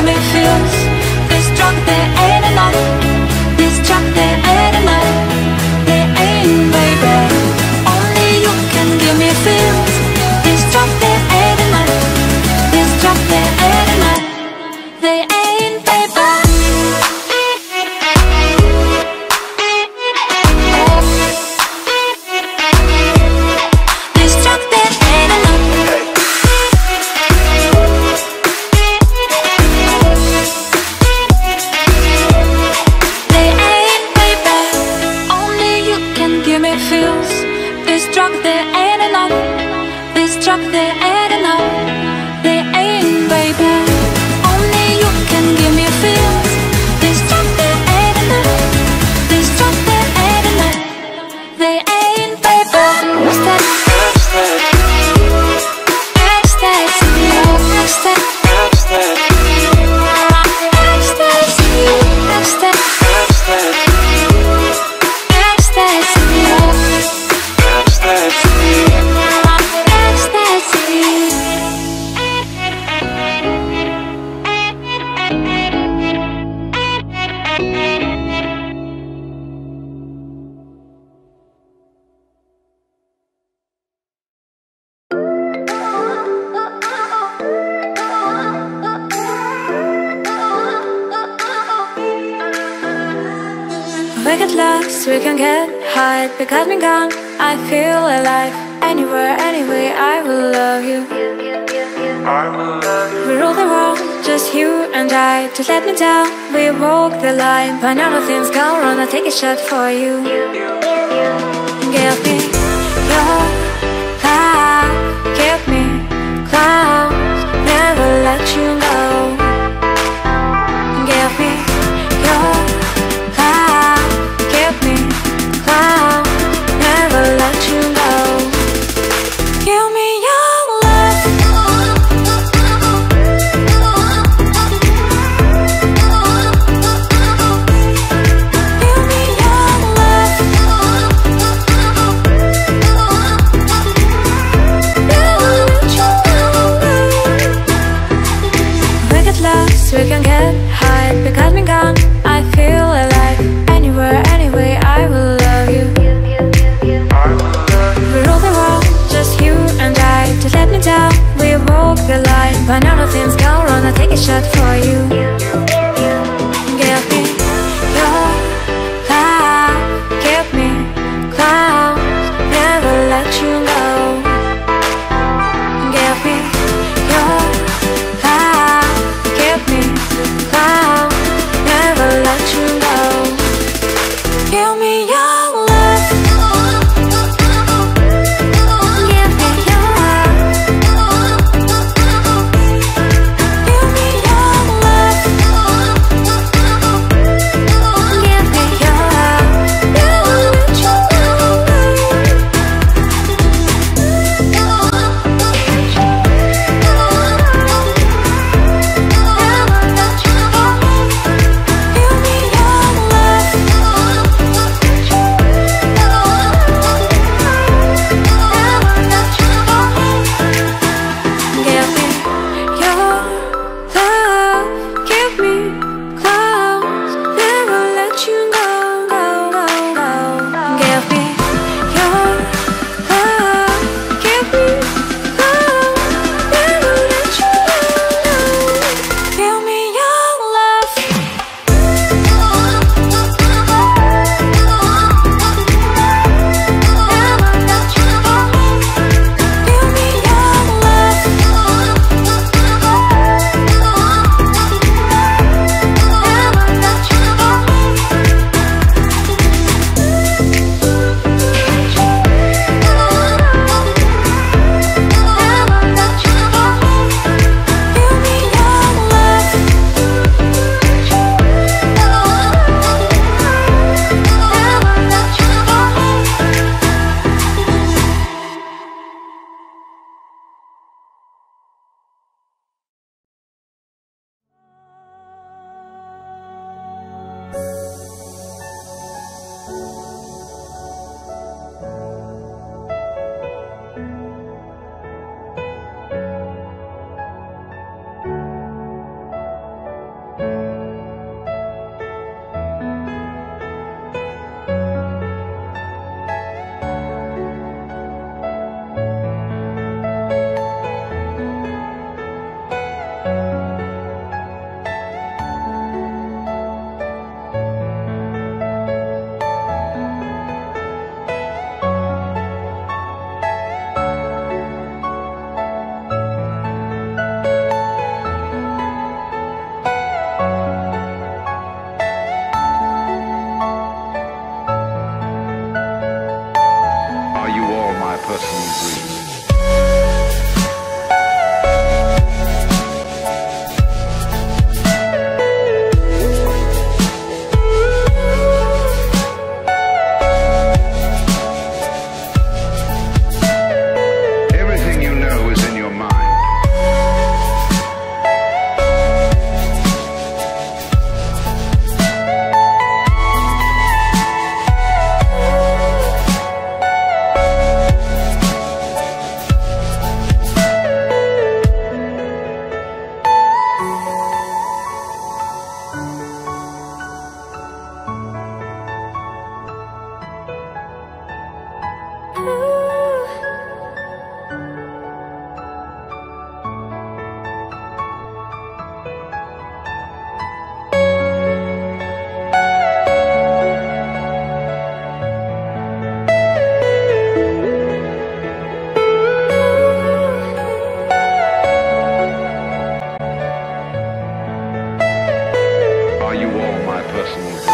give me feels. This drug, there ain't enough. This drug, there ain't enough. There ain't, baby. Only you can give me feels. This drug, there ain't enough. This drug, there ain't enough. There ain't, baby. This drug, there ain't enough. There ain't, baby. Only you can give me feels. This drug, there ain't enough. This drug, there ain't enough. There ain't, baby. Only you can give me feels. This drug, there ain't enough. This drug, there ain't enough. There ain't, baby. Ecstasy, we get lost, we can get high. Because me gone, I feel alive. Anywhere, anyway, I will love you. We rule the world, just you and I. Just let me down, we walk the line. But now nothing's gone wrong, I'll take a shot for you. Give me your love, give me clouds, never let you go. Give me your love, give me clouds, never let you go. Give me your love. Give me your love. Never let you go. We get lost, we can get high. Because me gone, I feel alive. Anywhere, anyway, I will love you. We rule the world, just you and I. Just let me down, we walk the line. But now nothing's gone wrong, I'll take a shot for you. Give me your love, give me clouds, never let you go. Give me your love, give me clouds, never let you go. Give me your love. Give me your love. Give all my personal